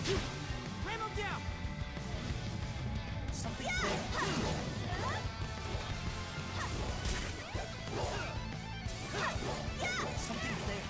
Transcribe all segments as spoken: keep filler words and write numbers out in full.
Ram him down! Something Yeah. Something's there.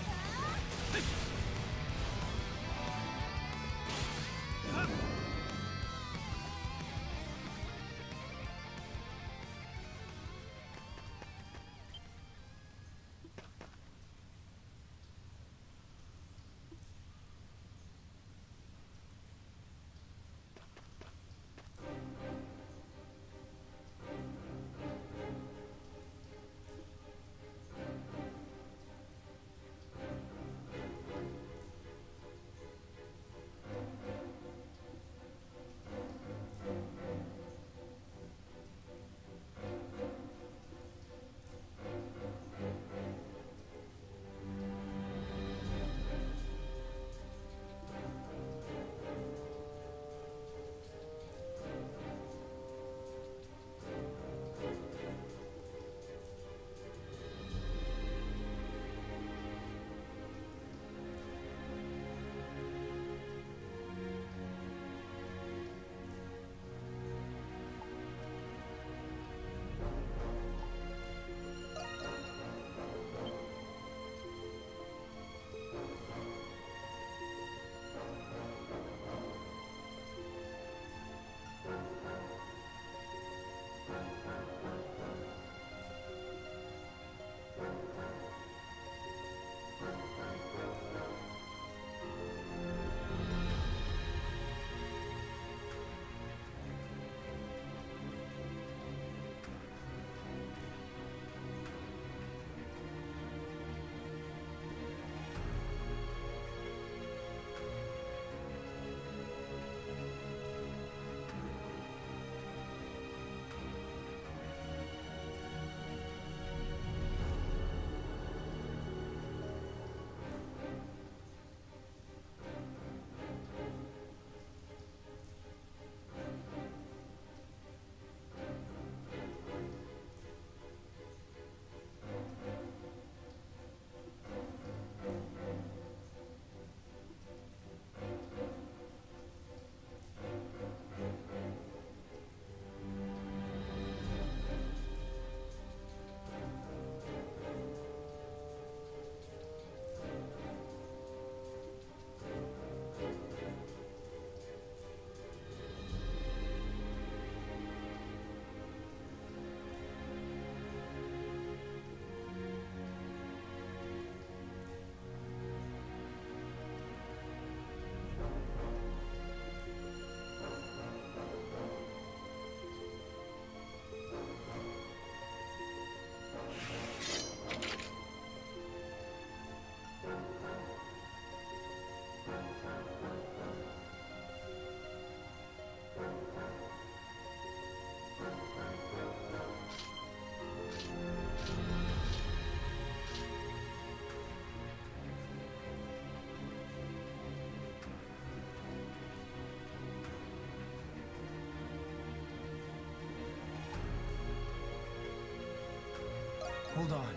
Hold on.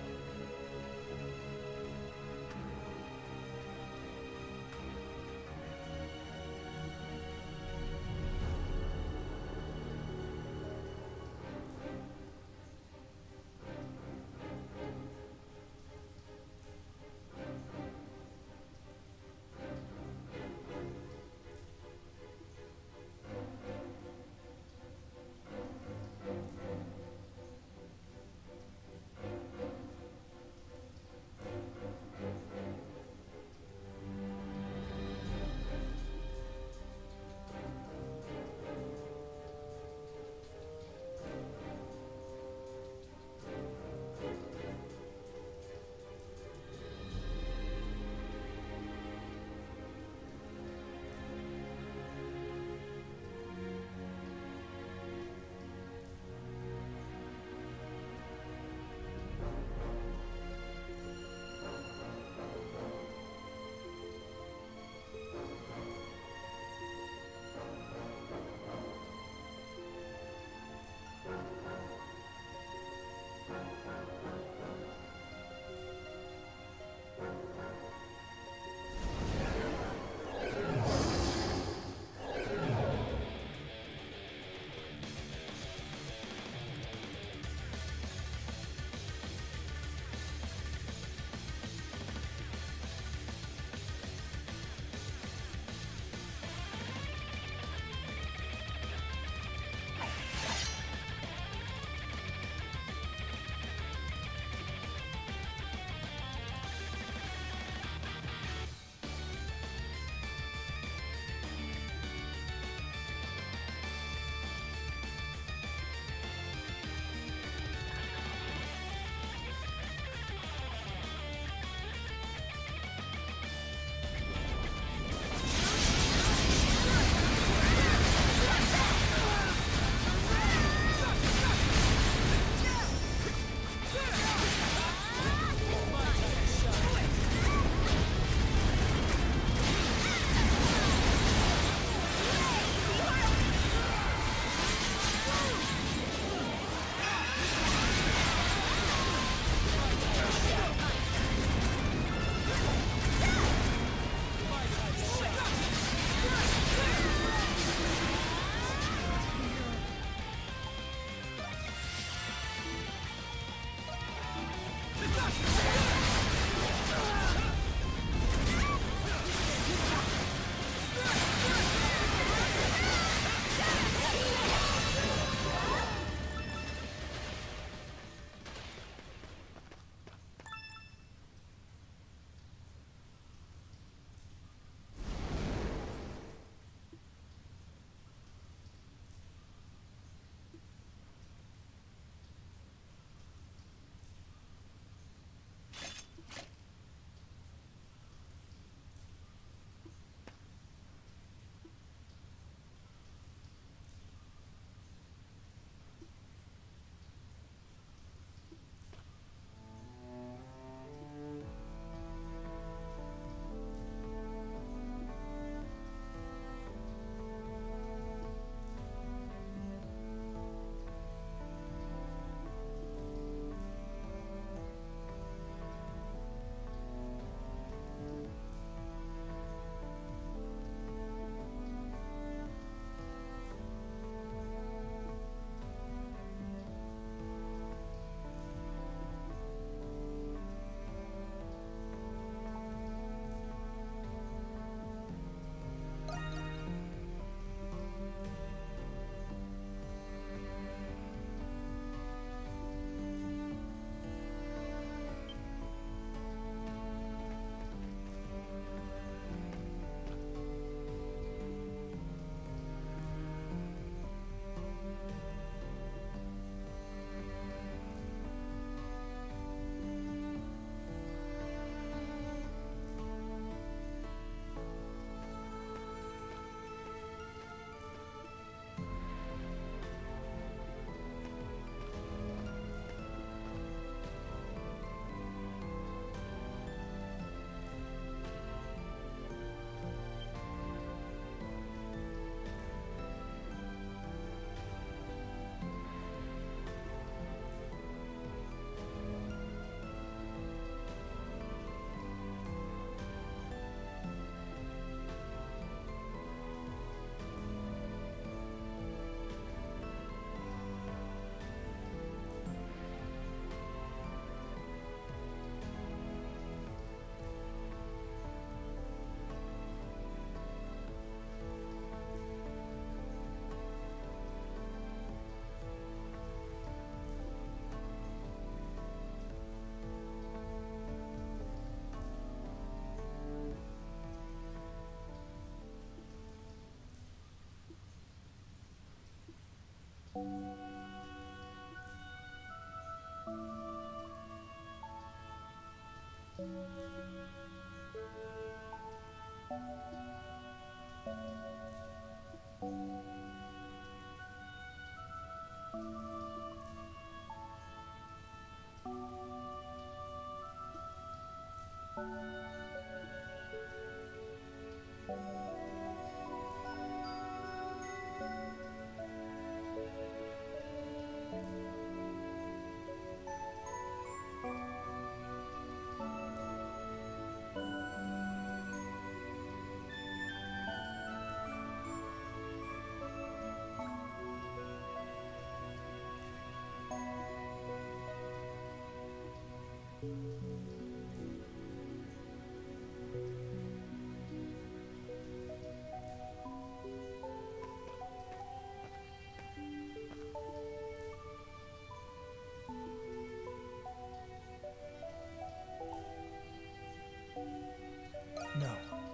No.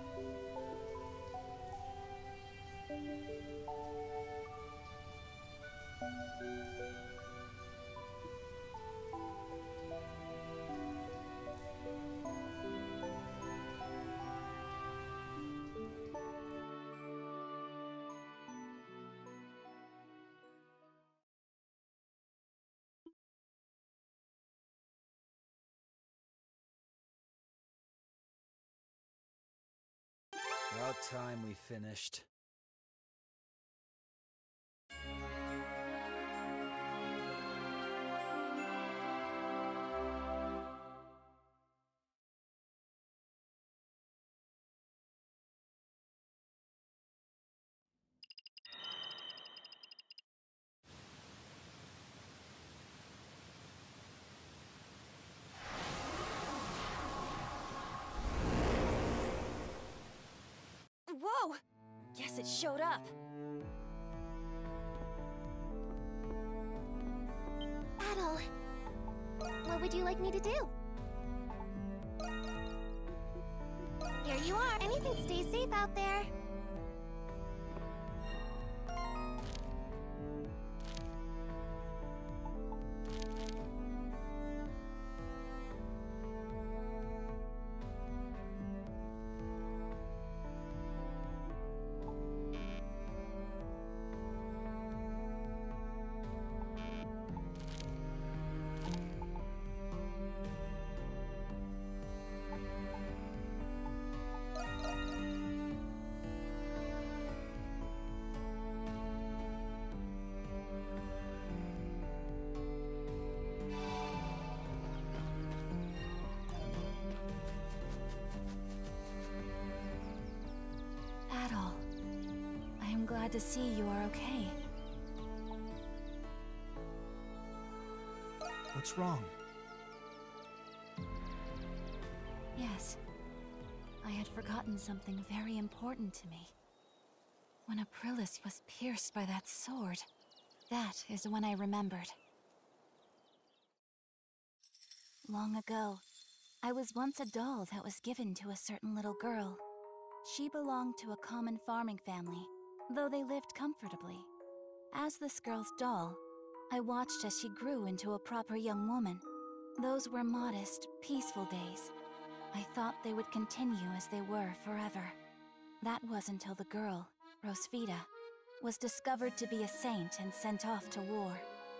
About time we finished. Whoa! Guess it showed up. Battle. What would you like me to do? Here you are. Anything stays safe out there. Adol, I am glad to see you are okay. What's wrong? Yes. I had forgotten something very important to me. When Aprilis was pierced by that sword, that is when I remembered. Long ago, I was once a doll that was given to a certain little girl. She belonged to a common farming family, though they lived comfortably. As this girl's doll, I watched as she grew into a proper young woman. Those were modest, peaceful days. I thought they would continue as they were forever. That was until the girl, Rosvita, was discovered to be a saint and sent off to war.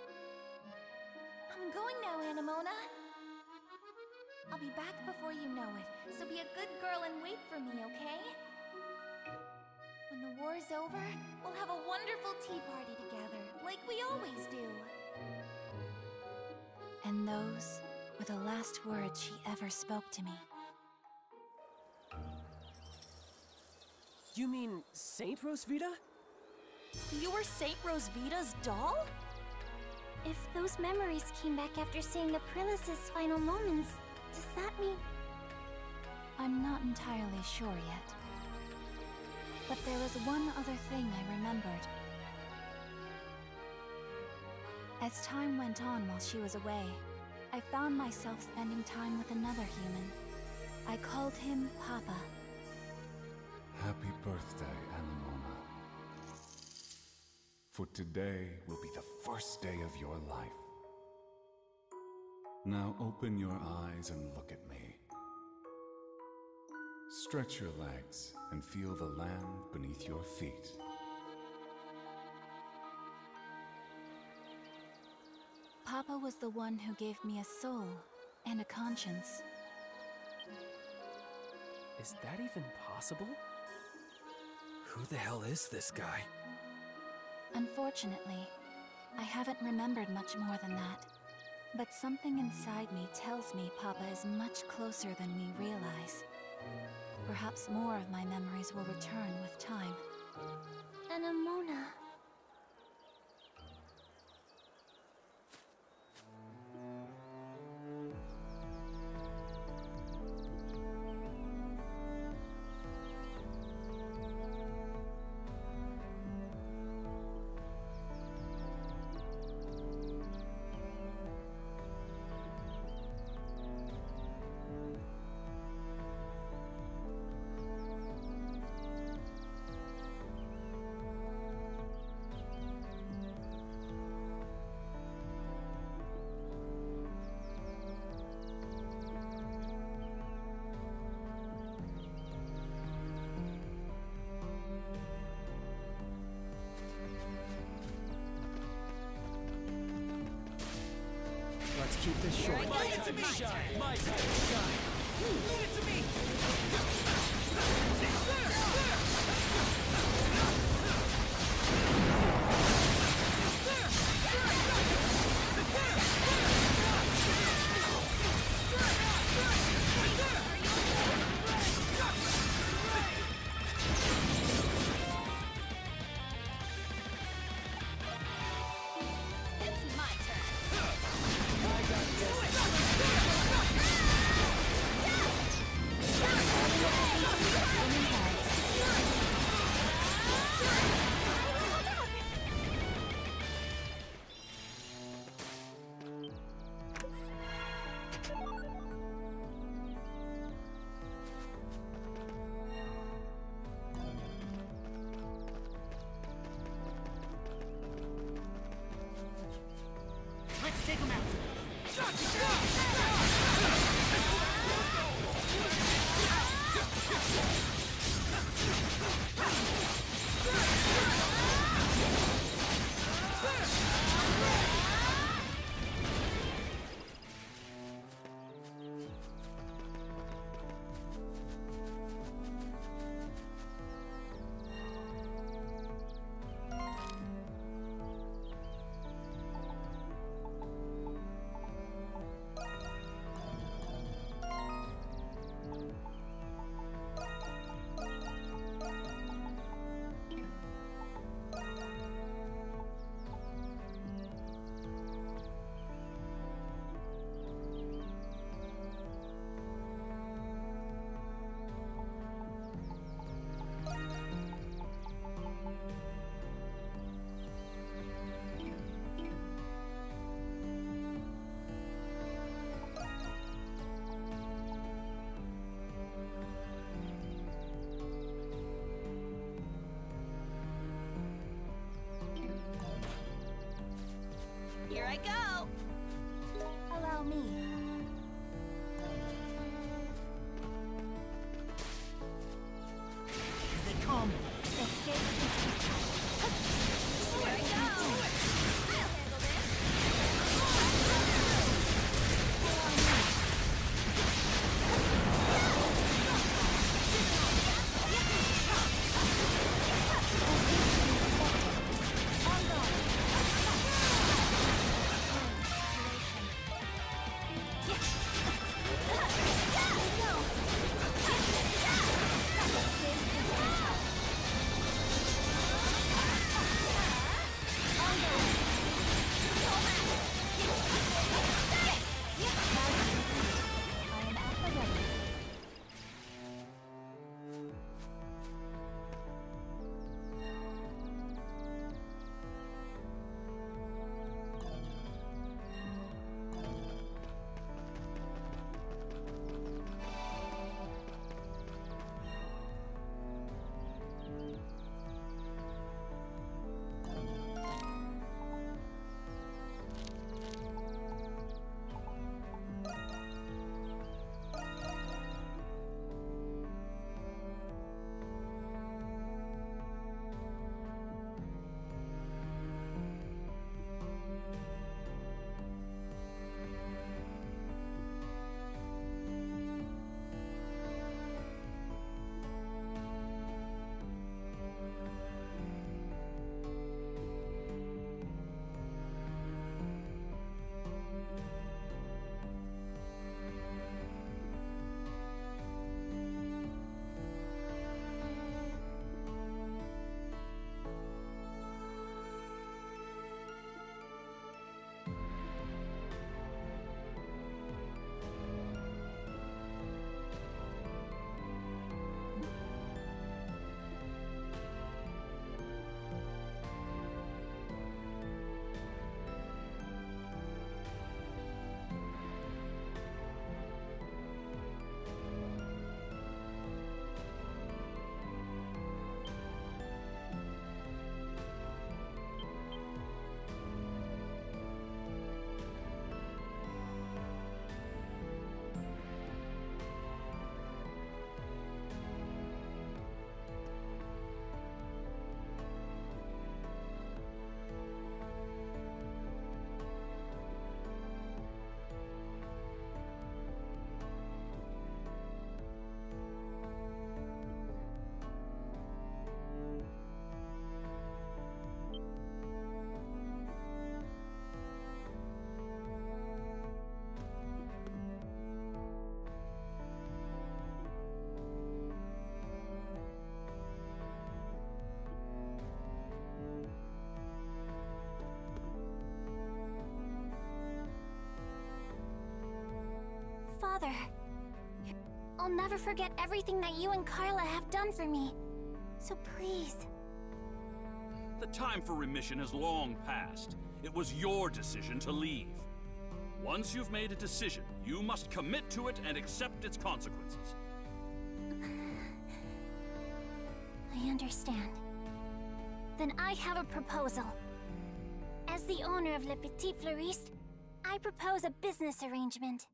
I'm going now, Anemona. I'll be back before you know it, so be a good girl and wait for me, okay? When the war's over, we'll have a wonderful tea party together, like we always do. And those were the last words she ever spoke to me. You mean Saint Rosvita? You were Saint Rosvita's doll? If those memories came back after seeing Aprilis' final moments, does that mean... I'm not entirely sure yet. But there was one other thing I remembered. As time went on while she was away, I found myself spending time with another human. I called him Papa. Happy birthday, Anemona. For today will be the first day of your life. Now open your eyes and look at me. Stretch your legs and feel the land beneath your feet. Papa was the one who gave me a soul and a conscience. Is that even possible? Who the hell is this guy? Unfortunately, I haven't remembered much more than that. But something inside me tells me Papa is much closer than we realize. Perhaps more of my memories will return with time. Anemona. Let's keep this short. My time to shine! My time to shine! Leave it to me! It's my turn. I got this. Let's take him out. Here I go. Allow me. Here they come. Escape is Here I go. I'll handle this. On guard. Father, I'll never forget everything that you and Carla have done for me. So please. The time for remission has long passed. It was your decision to leave. Once you've made a decision, you must commit to it and accept its consequences. I understand. Then I have a proposal. As the owner of Le Petit Fleuriste, I propose a business arrangement.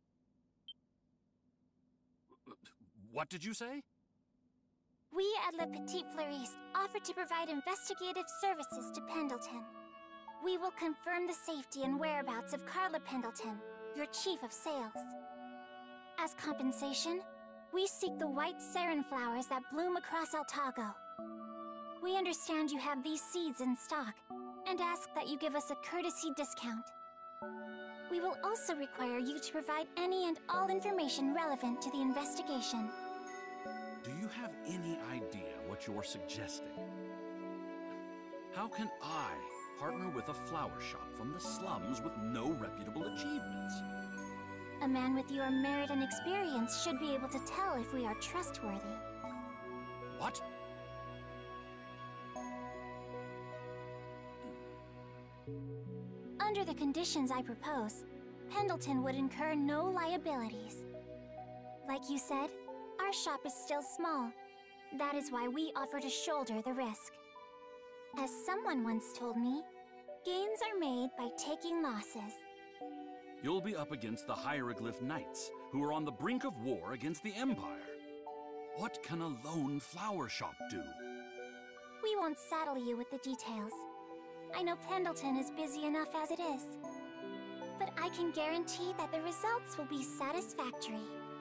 What did you say? We at Le Petit Fleuriste offer to provide investigative services to Pendleton. We will confirm the safety and whereabouts of Carla Pendleton, your chief of sales. As compensation, we seek the white sarin flowers that bloom across Altago. We understand you have these seeds in stock, and ask that you give us a courtesy discount. We will also require you to provide any and all information relevant to the investigation. Do you have any idea what you're suggesting? How can I partner with a flower shop from the slums with no reputable achievements? A man with your merit and experience should be able to tell if we are trustworthy. What? Under the conditions I propose, Pendleton would incur no liabilities. Like you said, our shop is still small. That is why we offer to shoulder the risk. As someone once told me, gains are made by taking losses. You'll be up against the Hieroglyph Knights, who are on the brink of war against the Empire. What can a lone flower shop do? We won't saddle you with the details. I know Pendleton is busy enough as it is. But I can guarantee that the results will be satisfactory.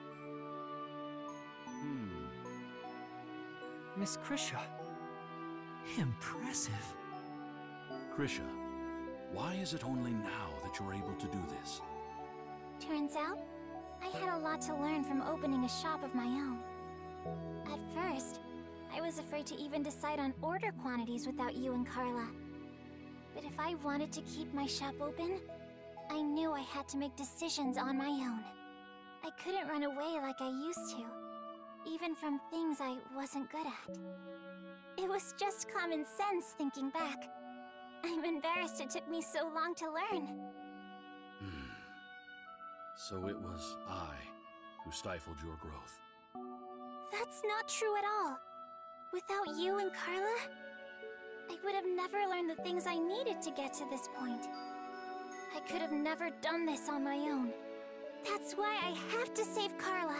Hmm. Miss Krisha. Impressive. Krisha, why is it only now that you're able to do this? Turns out, I had a lot to learn from opening a shop of my own. At first, I was afraid to even decide on order quantities without you and Carla. But if I wanted to keep my shop open, I knew I had to make decisions on my own. I couldn't run away like I used to, even from things I wasn't good at. It was just common sense thinking back. I'm embarrassed it took me so long to learn. Hmm. So it was I who stifled your growth. That's not true at all. Without you and Carla, I would have never learned the things I needed to get to this point. I could have never done this on my own. That's why I have to save Carla.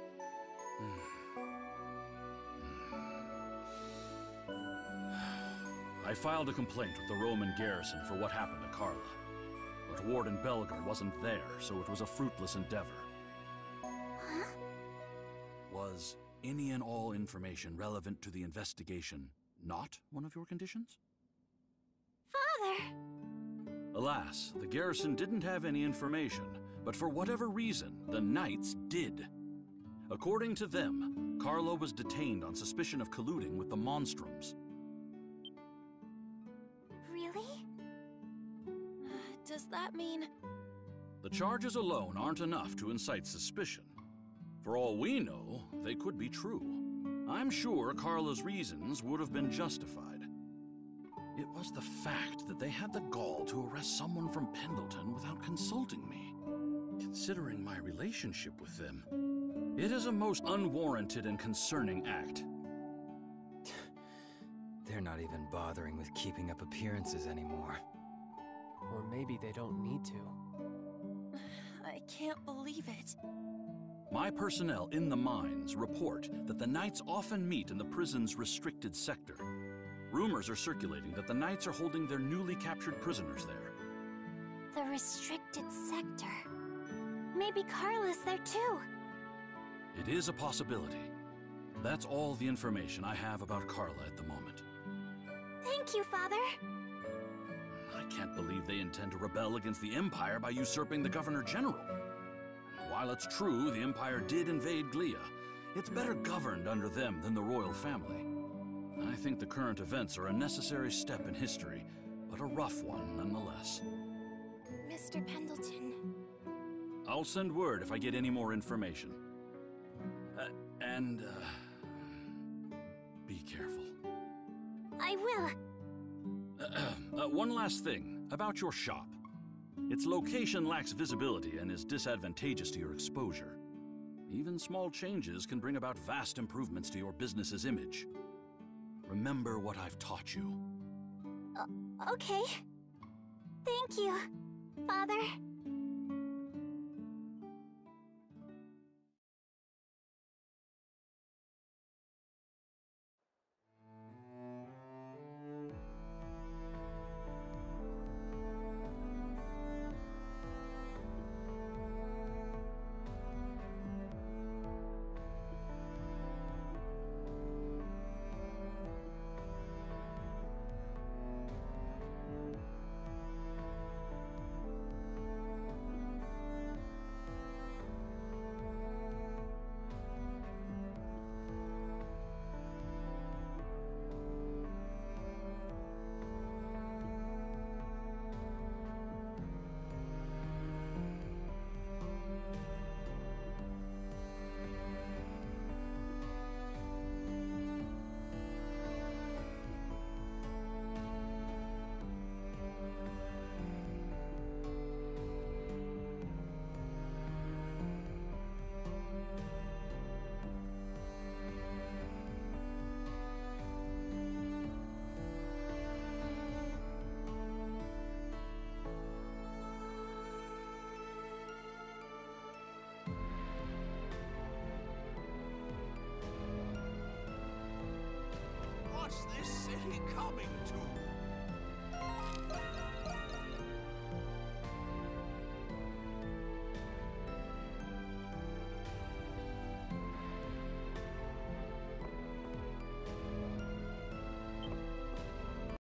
I filed a complaint with the Roman garrison for what happened to Carla. But Warden Belger wasn't there, so it was a fruitless endeavor. Huh? Was any and all information relevant to the investigation not one of your conditions? Father! Alas, the garrison didn't have any information, but for whatever reason, the Knights did. According to them, Carla was detained on suspicion of colluding with the Monstroms. Really? Does that mean... The charges alone aren't enough to incite suspicion. For all we know, they could be true. I'm sure Carla's reasons would have been justified. It was the fact that they had the gall to arrest someone from Pendleton without consulting me. Considering my relationship with them, it is a most unwarranted and concerning act. They're not even bothering with keeping up appearances anymore. Or maybe they don't need to. I can't believe it. My personnel in the mines report that the Knights often meet in the prison's restricted sector. Rumors are circulating that the Knights are holding their newly captured prisoners there. The restricted sector. Maybe Carla's there too. It is a possibility. That's all the information I have about Carla at the moment. Thank you, Father. I can't believe they intend to rebel against the Empire by usurping the Governor General. While it's true the Empire did invade Glia, it's better governed under them than the royal family. I think the current events are a necessary step in history, but a rough one nonetheless. Mister Pendleton, I'll send word if I get any more information. Uh, and, uh, be careful. I will. uh, one last thing about your shop. Its location lacks visibility and is disadvantageous to your exposure. Even small changes can bring about vast improvements to your business's image. Remember what I've taught you. Uh, okay. Thank you, Father.